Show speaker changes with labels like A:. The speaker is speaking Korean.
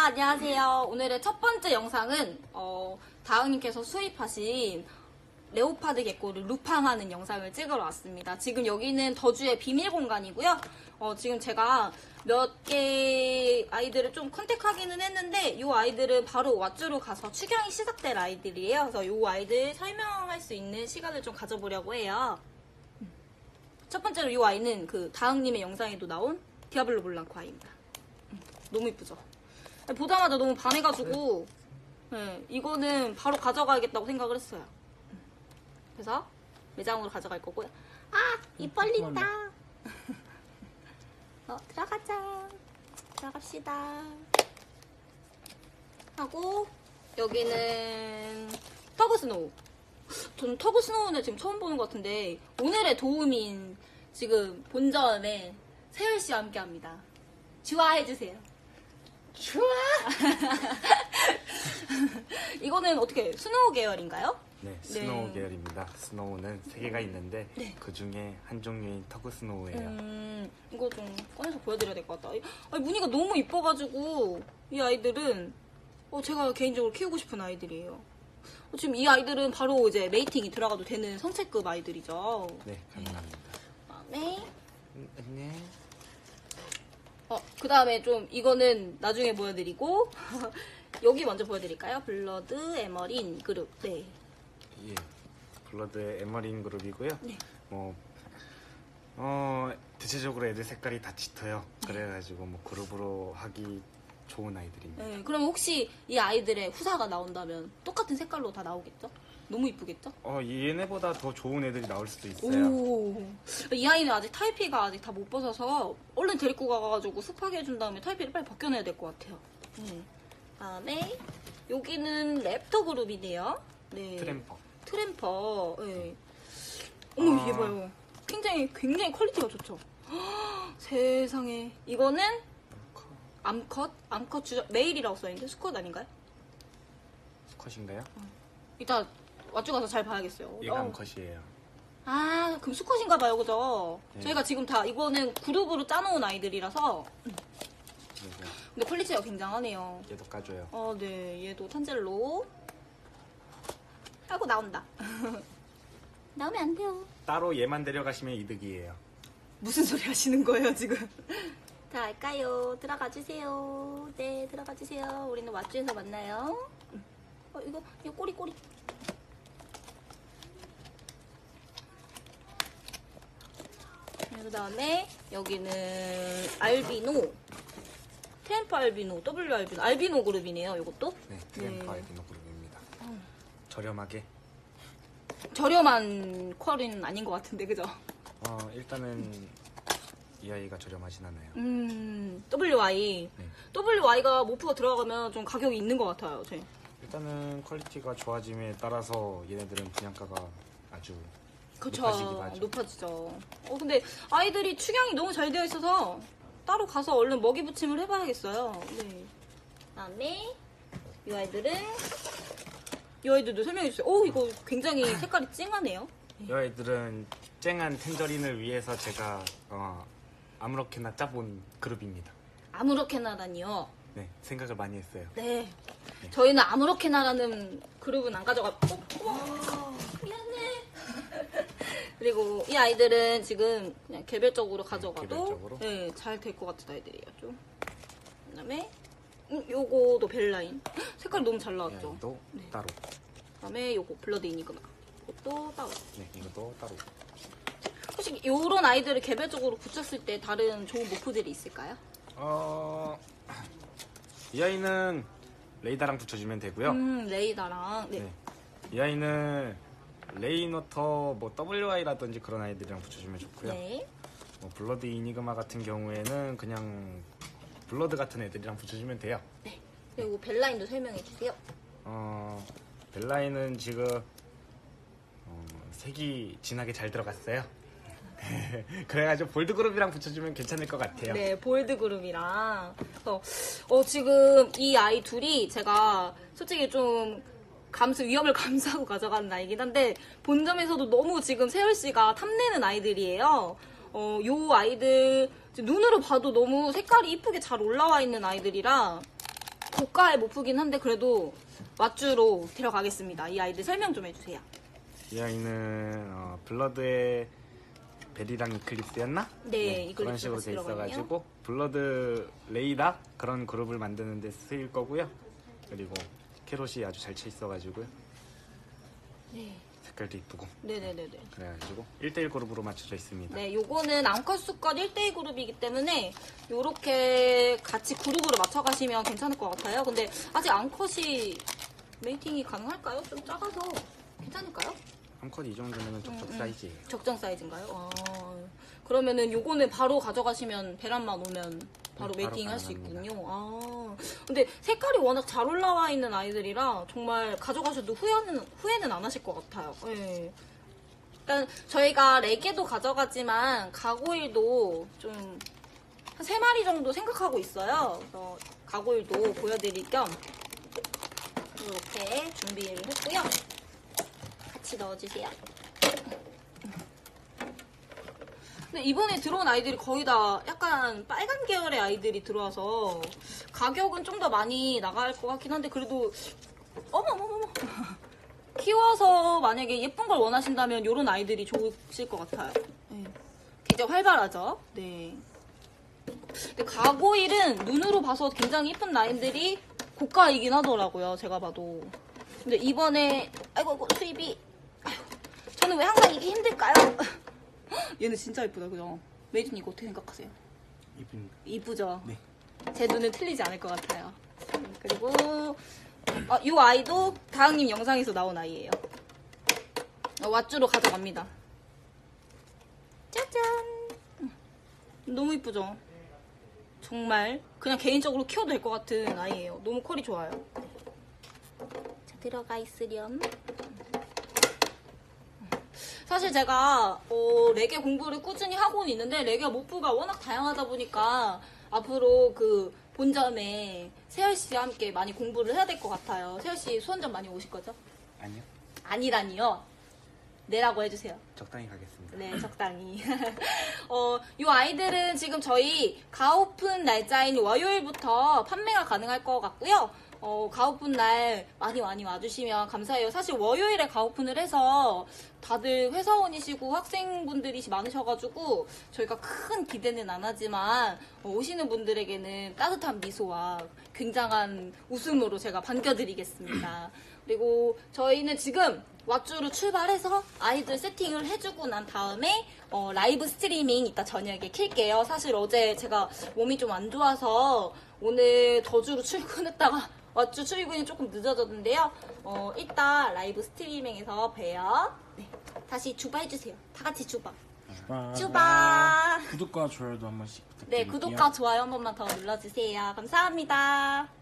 A: 안녕하세요. 오늘의 첫 번째 영상은 다은님께서 수입하신 레오파드 개꼬를 루팡하는 영상을 찍으러 왔습니다. 지금 여기는 더주의 비밀 공간이고요. 지금 제가 몇 개 아이들을 좀 컨택하기는 했는데 이 아이들은 바로 왓주로 가서 축양이 시작될 아이들이에요. 그래서 이 아이들 설명할 수 있는 시간을 좀 가져보려고 해요. 첫 번째로 이 아이는 그 다은님의 영상에도 나온 디아블로 블랑코 아이입니다. 너무 이쁘죠? 보자마자 너무 반해가지고 네, 이거는 바로 가져가야겠다고 생각을 했어요. 그래서 매장으로 가져갈 거고요. 입 벌린다. 들어가자. 들어갑시다. 하고 여기는 터그스노우. 저는 터그스노우는 지금 처음 보는 것 같은데 오늘의 도우미인 지금 본점에 세열씨와 함께합니다. 좋아해주세요.
B: 좋아!
A: 이거는 어떻게 스노우 계열인가요?
B: 네, 스노우
A: 네.
B: 계열입니다. 스노우는 3개가 있는데
A: 네.
B: 그 중에 한 종류인 터그 스노우예요.
A: 이거 좀 꺼내서 보여드려야 될 것 같다. 아니, 무늬가 너무 이뻐가지고 이 아이들은 제가 개인적으로 키우고 싶은 아이들이에요. 지금 이 아이들은 바로 이제 메이팅이 들어가도 되는 선체급 아이들이죠.
B: 네, 가능합니다.
A: 네.
B: 네.
A: 그 다음에 좀 이거는 나중에 보여드리고 여기 먼저 보여드릴까요? 블러드 에머린 그룹. 네.
B: 예, 블러드의 에머린 그룹이고요.
A: 네.
B: 대체적으로 애들 색깔이 다 짙어요. 그래가지고 뭐 그룹으로 하기 좋은 아이들입니다.
A: 네. 그럼 혹시 이 아이들의 후사가 나온다면 똑같은 색깔로 다 나오겠죠? 너무 이쁘겠죠?
B: 얘네보다 더 좋은 애들이 나올 수도 있어요.
A: 오. 이 아이는 아직 타이피가 아직 다 못 벗어서 얼른 데리고 가가지고 습하게 해준 다음에 타이피를 빨리 벗겨내야 될 것 같아요. 다음에 여기는 랩터 그룹이네요. 네. 트램퍼. 네. 어머 이게 봐요. 굉장히 퀄리티가 좋죠. 세상에. 이거는 암컷 메일이라고 써있는데 수컷 아닌가요?
B: 수컷인가요?
A: 이따 왓주 가서 잘 봐야겠어요.
B: 얘가 암컷이에요.
A: 그럼 수컷인가 봐요, 그죠?
B: 네.
A: 저희가 지금 다 이거는 그룹으로 짜놓은 아이들이라서
B: 그리고
A: 근데 퀄리티가 굉장하네요.
B: 얘도 까줘요.
A: 네, 얘도 탄젤로. 아이고 나온다. 나오면 안 돼요.
B: 따로 얘만 데려가시면 이득이에요.
A: 무슨 소리 하시는 거예요, 지금? 자, 갈까요? 들어가 주세요. 네, 들어가 주세요. 우리는 왓주에서 만나요. 이거 꼬리. 그 다음에 여기는 알비노, 트램프 알비노, W 알비노 그룹이네요. 이것도.
B: 네, 트램프 알비노 그룹입니다. 저렴하게.
A: 저렴한 퀄은 아닌 것 같은데, 그죠?
B: 일단은 이 아이가 저렴하진 않아요.
A: WY.
B: 네.
A: WY가 모프가 들어가면 좀 가격이 있는 것 같아요. 제.
B: 일단은 퀄리티가 좋아짐에 따라서 얘네들은 분양가가 아주
A: 그쵸.
B: 높아지기도 하죠.
A: 높아지죠. 근데 아이들이 축양이 너무 잘 되어 있어서 따로 가서 얼른 먹이 부침을 해봐야겠어요. 네. 그다음에 이 아이들도 설명해주세요. 이거 굉장히 색깔이 찡하네요.
B: 이 아이들은 쨍한 텐저린을 위해서 제가 아무렇게나 짜본 그룹입니다.
A: 아무렇게나라니요.
B: 네, 생각을 많이 했어요.
A: 네. 저희는 아무렇게나라는 그룹은 안 가져갔고. 미안해. 그리고 이 아이들은 지금 그냥 개별적으로 가져가도
B: 개별적으로?
A: 네, 잘 될 것 같은 아이들이에요. 좀. 그다음에 요거도 벨라인. 색깔 너무 잘 나왔죠.
B: 이것도 따로.
A: 그다음에 요거 블러드 이니그마. 이것도 따로.
B: 네, 이것도 따로.
A: 혹시 요런 아이들을 개별적으로 붙였을 때 다른 좋은 모프들이 있을까요?
B: 이 아이는 레이다랑 붙여주면 되고요.
A: 레이다랑. 네.
B: 네. 이 아이는 레이노터 WI라든지 그런 아이들이랑 붙여주면 좋고요.
A: 네.
B: 블러드 이니그마 같은 경우에는 그냥 블러드 같은 애들이랑 붙여주면 돼요.
A: 네. 그리고 벨라인도 설명해 주세요.
B: 벨라인은 지금 색이 진하게 잘 들어갔어요. 그래가지고 볼드 그룹이랑 붙여주면 괜찮을 것 같아요.
A: 네, 볼드 그룹이랑. 지금 이 아이 둘이 제가 솔직히 좀 위험을 감수하고 가져가는 아이긴 한데 본점에서도 너무 지금 세열씨가 탐내는 아이들이에요. 요 아이들 눈으로 봐도 너무 색깔이 이쁘게 잘 올라와 있는 아이들이라 고가의 모프긴 한데 그래도 왓주로 데려가겠습니다. 이 아이들 설명 좀 해주세요.
B: 이 아이는 블러드의 베리랑 이클립스였나?
A: 네, 이클립스가
B: 그런 식으로
A: 같이
B: 돼
A: 들어가네요.
B: 있어가지고 블러드 레이다 그런 그룹을 만드는 데 쓰일 거고요. 그리고 캐롯이 아주 잘 쳐 있어가지고요.
A: 네.
B: 색깔도 이쁘고
A: 네네네네.
B: 그래가지고 1대1 그룹으로 맞춰져 있습니다.
A: 네, 요거는 암컷 수컷 1대2 그룹이기 때문에 요렇게 같이 그룹으로 맞춰가시면 괜찮을 것 같아요. 근데 아직 암컷이 메이팅이 가능할까요? 좀 작아서 괜찮을까요?
B: 암컷 이 정도면 적적 사이즈예요.
A: 적정 사이즈인가요? 그러면은 요거는 바로 가져가시면 배란만 오면 바로
B: 네,
A: 메이팅
B: 바로
A: 할 수
B: 가능합니다.
A: 있군요. 근데 색깔이 워낙 잘 올라와 있는 아이들이라 정말 가져가셔도 후회는 안 하실 것 같아요. 예. 일단 저희가 레게도 가져가지만 가고일도 좀 한 3마리 정도 생각하고 있어요. 그래서 가고일도 보여드릴 겸 이렇게 준비를 했고요. 같이 넣어주세요. 근데 이번에 들어온 아이들이 거의 다 약간 빨간 계열의 아이들이 들어와서 가격은 좀 더 많이 나갈 것 같긴 한데 그래도 어머머머머 키워서 만약에 예쁜 걸 원하신다면 이런 아이들이 좋으실 것 같아요. 네. 굉장히 활발하죠. 네. 근데 가고일은 눈으로 봐서 굉장히 예쁜 라인들이 고가이긴 하더라고요. 제가 봐도. 근데 이번에 아이고 수입이 저는 왜 항상 이게 힘들까요? 얘는 진짜 예쁘다, 그죠? 메이준 이거 어떻게 생각하세요?
B: 이쁩니다.
A: 이쁘죠?
B: 네.
A: 제 눈은 틀리지 않을 것 같아요. 그리고 이 아이도 다은님 영상에서 나온 아이예요. 왓주로 가져갑니다. 짜잔! 너무 이쁘죠? 정말 그냥 개인적으로 키워도 될 것 같은 아이예요. 너무 컬이 좋아요. 자, 들어가 있으렴. 사실 제가 레게 공부를 꾸준히 하고는 있는데 레게 모프가 워낙 다양하다 보니까 앞으로 그 본점에 세열 씨와 함께 많이 공부를 해야 될 것 같아요. 세열 씨 수원점 많이 오실 거죠?
B: 아니요.
A: 아니라니요. 네라고 해주세요.
B: 적당히 가겠습니다.
A: 네, 적당히. 이 아이들은 지금 저희 가오픈 날짜인 월요일부터 판매가 가능할 것 같고요. 가오픈 날 많이 와주시면 감사해요. 사실 월요일에 가오픈을 해서 다들 회사원이시고 학생분들이 많으셔가지고 저희가 큰 기대는 안 하지만 오시는 분들에게는 따뜻한 미소와 굉장한 웃음으로 제가 반겨드리겠습니다. 그리고 저희는 지금 왓주로 출발해서 아이들 세팅을 해주고 난 다음에 라이브 스트리밍 이따 저녁에 킬게요. 사실 어제 제가 몸이 좀 안 좋아서 오늘 더주로 출근했다가 왓주 출근이 조금 늦어졌는데요. 이따 라이브 스트리밍에서 봬요. 네. 다시 주바 해주세요. 다 같이 주바. 주바.
C: 구독과 좋아요도 한 번씩
A: 네,
C: 부탁드릴게요.
A: 구독과 좋아요 한 번만 더 눌러주세요. 감사합니다.